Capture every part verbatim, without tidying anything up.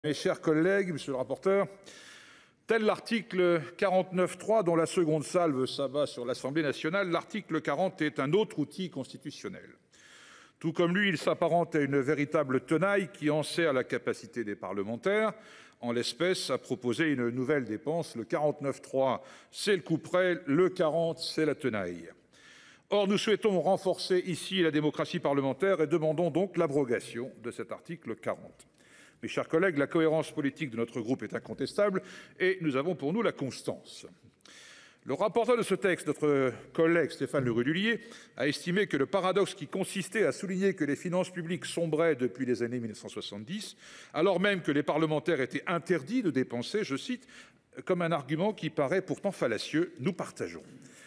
Mes chers collègues, monsieur le rapporteur, tel l'article quarante-neuf trois dont la seconde salve s'abat sur l'Assemblée nationale, l'article quarante est un autre outil constitutionnel. Tout comme lui, il s'apparente à une véritable tenaille qui enserre la capacité des parlementaires, en l'espèce, à proposer une nouvelle dépense. Le quarante-neuf trois, c'est le couperet, le quarante, c'est la tenaille. Or, nous souhaitons renforcer ici la démocratie parlementaire et demandons donc l'abrogation de cet article quarante. Mes chers collègues, la cohérence politique de notre groupe est incontestable et nous avons pour nous la constance. Le rapporteur de ce texte, notre collègue Stéphane Le Rudulier, a estimé que le paradoxe qui consistait à souligner que les finances publiques sombraient depuis les années mille neuf cent soixante-dix, alors même que les parlementaires étaient interdits de dépenser, je cite, comme un argument qui paraît pourtant fallacieux, nous partageons.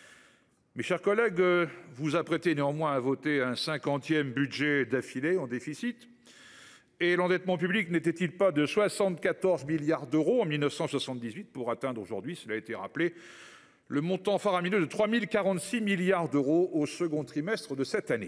Mes chers collègues, vous vous apprêtez néanmoins à voter un cinquantième budget d'affilée en déficit. Et l'endettement public n'était-il pas de soixante-quatorze milliards d'euros en mille neuf cent soixante-dix-huit pour atteindre aujourd'hui, cela a été rappelé, le montant faramineux de trois mille quarante-six milliards d'euros au second trimestre de cette année.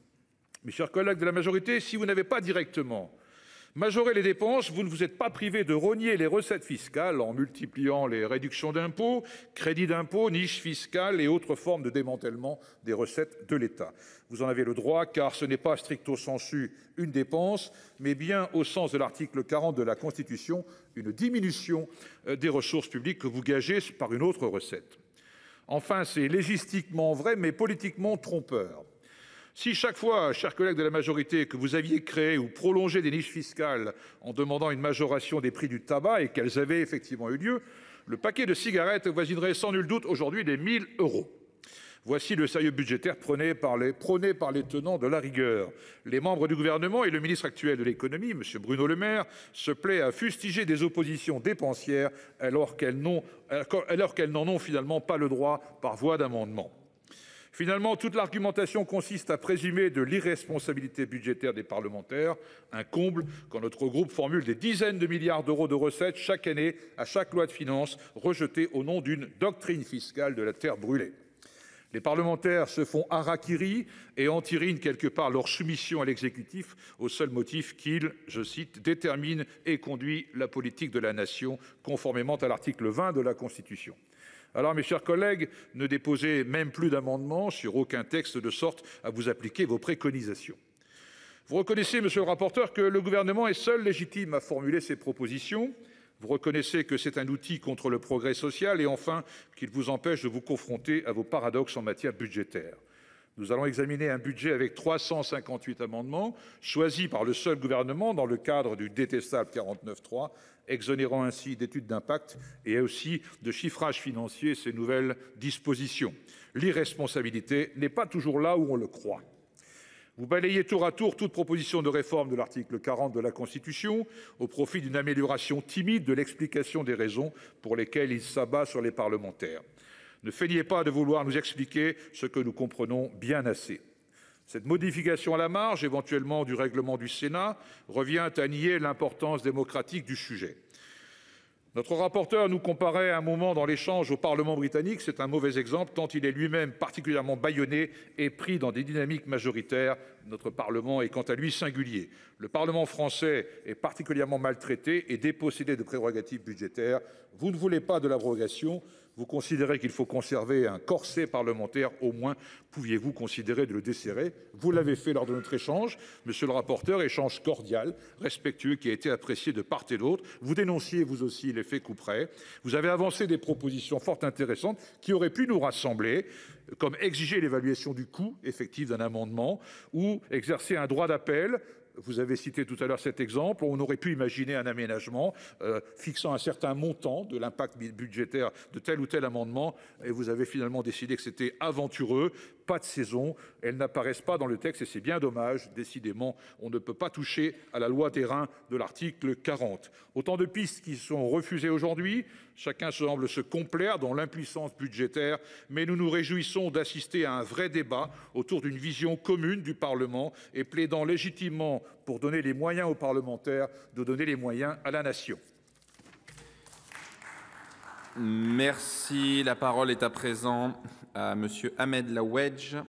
Mes chers collègues de la majorité, si vous n'avez pas directement majoré les dépenses, vous ne vous êtes pas privés de rogner les recettes fiscales en multipliant les réductions d'impôts, crédits d'impôts, niches fiscales et autres formes de démantèlement des recettes de l'État. Vous en avez le droit, car ce n'est pas stricto sensu une dépense, mais bien au sens de l'article quarante de la Constitution, une diminution des ressources publiques que vous gagez par une autre recette. Enfin, c'est légistiquement vrai, mais politiquement trompeur. Si chaque fois, chers collègues de la majorité, que vous aviez créé ou prolongé des niches fiscales en demandant une majoration des prix du tabac et qu'elles avaient effectivement eu lieu, le paquet de cigarettes voisinerait sans nul doute aujourd'hui les mille euros. Voici le sérieux budgétaire prôné par les, prôné par les tenants de la rigueur. Les membres du gouvernement et le ministre actuel de l'économie, M. Bruno Le Maire, se plaît à fustiger des oppositions dépensières alors qu'elles n'en alors qu'elles n'en ont finalement pas le droit par voie d'amendement. Finalement, toute l'argumentation consiste à présumer de l'irresponsabilité budgétaire des parlementaires, un comble quand notre groupe formule des dizaines de milliards d'euros de recettes chaque année à chaque loi de finances rejetée au nom d'une doctrine fiscale de la terre brûlée. Les parlementaires se font harakiri et entérinent quelque part leur soumission à l'exécutif au seul motif qu'il, je cite, détermine et conduit la politique de la nation conformément à l'article vingt de la Constitution. Alors, mes chers collègues, ne déposez même plus d'amendements sur aucun texte de sorte à vous appliquer vos préconisations. Vous reconnaissez, monsieur le rapporteur, que le gouvernement est seul légitime à formuler ses propositions. Vous reconnaissez que c'est un outil contre le progrès social et enfin qu'il vous empêche de vous confronter à vos paradoxes en matière budgétaire. Nous allons examiner un budget avec trois cent cinquante-huit amendements choisis par le seul gouvernement dans le cadre du détestable quarante-neuf trois, exonérant ainsi d'études d'impact et aussi de chiffrage financier ces nouvelles dispositions. L'irresponsabilité n'est pas toujours là où on le croit. Vous balayez tour à tour toute proposition de réforme de l'article quarante de la Constitution au profit d'une amélioration timide de l'explication des raisons pour lesquelles il s'abat sur les parlementaires. Ne feignez pas de vouloir nous expliquer ce que nous comprenons bien assez. Cette modification à la marge, éventuellement du règlement du Sénat, revient à nier l'importance démocratique du sujet. Notre rapporteur nous comparait à un moment dans l'échange au Parlement britannique. C'est un mauvais exemple tant il est lui-même particulièrement bâillonné et pris dans des dynamiques majoritaires. Notre Parlement est quant à lui singulier. Le Parlement français est particulièrement maltraité et dépossédé de prérogatives budgétaires. Vous ne voulez pas de l'abrogation. Vous considérez qu'il faut conserver un corset parlementaire, au moins pouviez-vous considérer de le desserrer. Vous l'avez fait lors de notre échange, monsieur le rapporteur, échange cordial, respectueux, qui a été apprécié de part et d'autre. Vous dénonciez vous aussi l'effet couperet. Vous avez avancé des propositions fort intéressantes qui auraient pu nous rassembler, comme exiger l'évaluation du coût effectif d'un amendement ou exercer un droit d'appel. Vous avez cité tout à l'heure cet exemple. On aurait pu imaginer un aménagement euh, fixant un certain montant de l'impact budgétaire de tel ou tel amendement. Et vous avez finalement décidé que c'était aventureux, pas de saison. Elles n'apparaissent pas dans le texte et c'est bien dommage. Décidément, on ne peut pas toucher à la loi des reins de l'article quarante. Autant de pistes qui sont refusées aujourd'hui. Chacun semble se complaire dans l'impuissance budgétaire, mais nous nous réjouissons d'assister à un vrai débat autour d'une vision commune du Parlement et plaidant légitimement pour donner les moyens aux parlementaires de donner les moyens à la nation. Merci. La parole est à présent à monsieur Ahmed Laouedj.